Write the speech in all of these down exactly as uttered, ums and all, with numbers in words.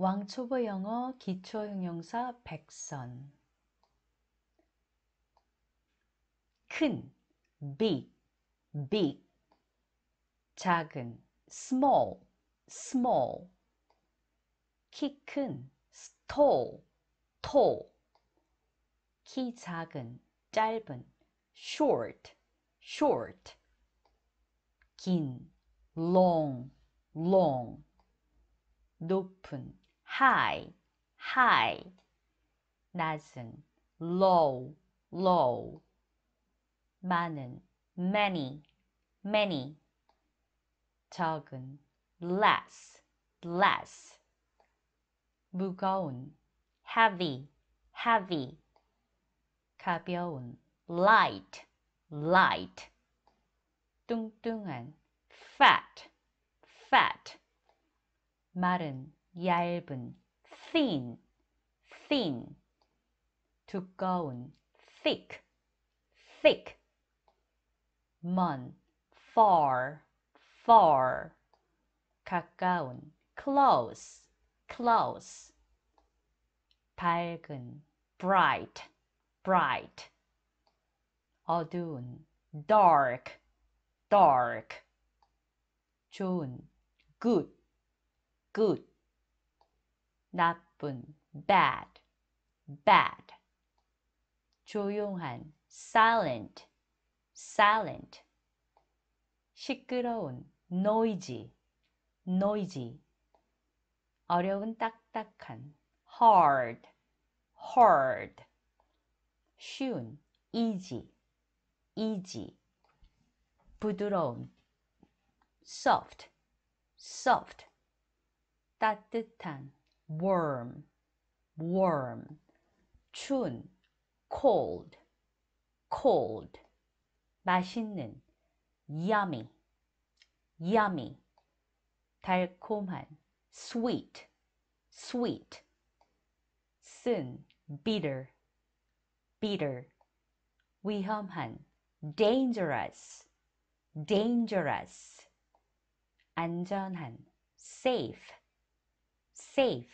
왕초보 영어 기초형용사 백 선. 큰, big, big. 작은, small, small. 키 큰, tall, tall. 키 작은, 짧은, short, short. 긴, long, long. 높은, high, high. 낮은, low, low. 많은, many, many. 적은, less, less. 무거운, heavy, heavy. 가벼운, light, light. 뚱뚱한, fat, fat. 마른, 얇은, thin, thin. 두꺼운, thick, thick. 먼, far, far. 가까운, close, close. 밝은, bright, bright. 어두운, dark, dark. 좋은, good, good. 나쁜, bad, bad. 조용한, silent, silent. 시끄러운, noisy, noisy. 어려운, 딱딱한, hard, hard. 쉬운, easy, easy. 부드러운, soft, soft. 따뜻한, warm, warm. 추운, cold, cold. 맛있는, yummy, yummy. 달콤한, sweet, sweet. 쓴, bitter, bitter. 위험한, dangerous, dangerous. 안전한, safe, safe.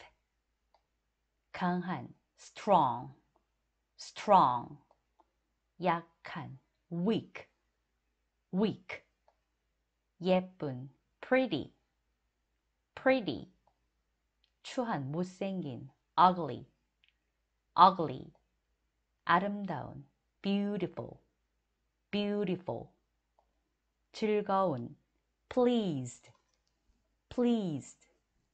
강한, strong, strong. 약한, weak, weak. 예쁜, pretty, pretty. 추한, 못생긴, ugly, ugly. 아름다운, beautiful, beautiful. 즐거운, pleased, pleased.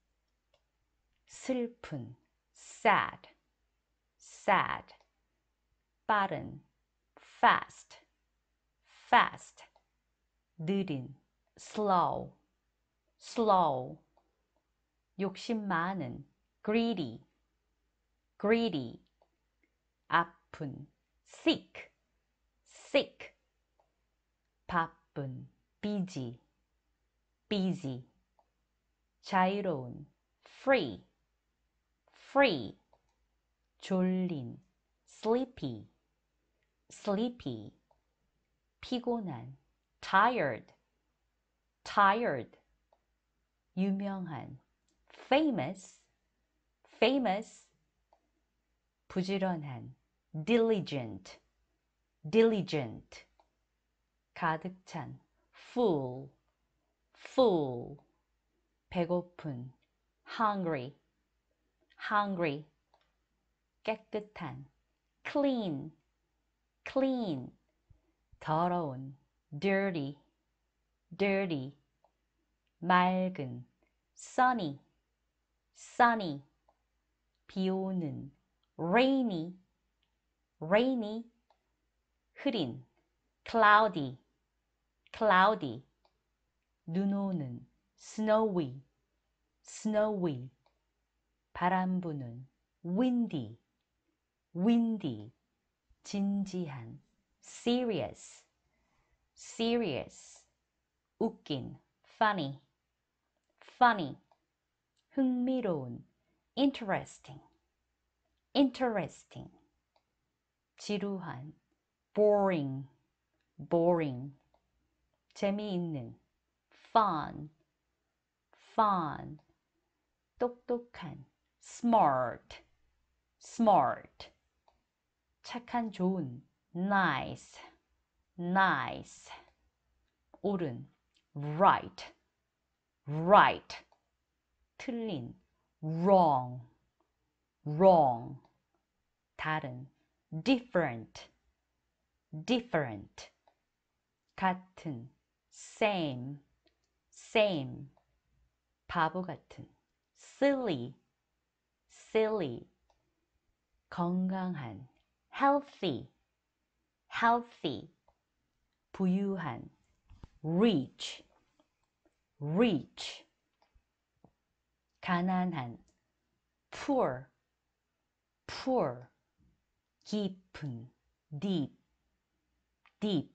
슬픈, sad, sad. 빠른, fast, fast. 느린, slow, slow. 욕심 많은, greedy, greedy. 아픈, sick, sick. 바쁜, busy, busy. 자유로운, free, free. 졸린, sleepy, sleepy. 피곤한, tired, tired. 유명한, famous, famous. 부지런한, diligent, diligent. 가득 찬, full, full. 배고픈, hungry, hungry. 깨끗한, clean, clean. 더러운, dirty, dirty. 맑은, sunny, sunny. 비 오는, rainy, rainy. 흐린, cloudy, cloudy. 눈 오는, snowy, snowy. 바람 부는, windy, windy. 진지한, serious, serious. 웃긴, funny, funny. 흥미로운, interesting, interesting. 지루한, boring, boring. 재미있는, fun, fun. 똑똑한, smart, smart. 착한, 좋은, nice, nice. 옳은, right, right. 틀린, wrong, wrong. 다른, different, different. 같은, same, same. 바보 같은, silly, silly. 건강한, healthy, healthy. 부유한, rich, rich. 가난한, poor, poor. 깊은, deep, deep.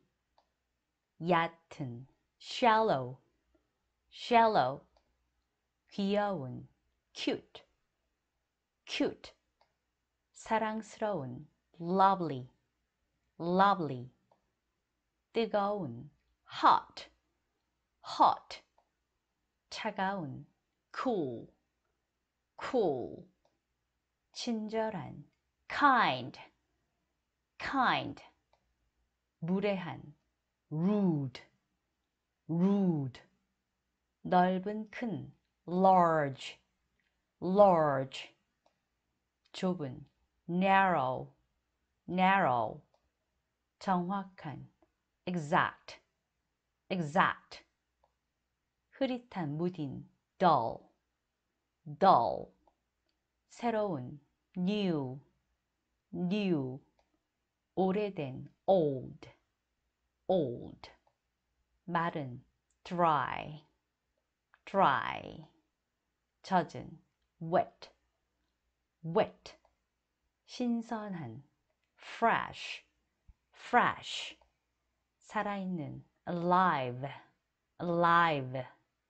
얕은, shallow, shallow. 귀여운, cute, cute. 사랑스러운, lovely, lovely. 뜨거운, hot, hot. 차가운, cool, cool. 친절한, kind, kind. 무례한, rude, rude. 넓은, 큰, large, large. 좁은, narrow, narrow. 정확한, exact, exact. 흐릿한, 무딘, dull, dull. 새로운, new, new. 오래된, old, old. 마른, dry, dry. 젖은, wet, wet. 신선한, fresh, fresh. 살아있는, alive, alive.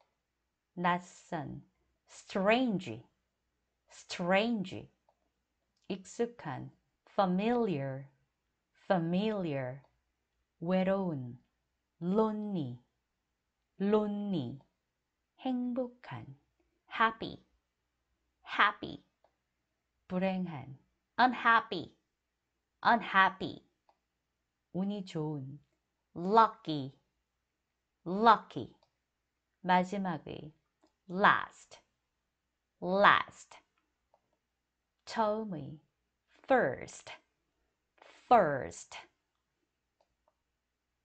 낯선, strange, strange. 익숙한, familiar, familiar. 외로운, lonely, lonely. 행복한, happy, happy. 불행한, unhappy, unhappy. 운이 좋은, lucky, lucky. 마지막의, last, last. 처음의, first, first.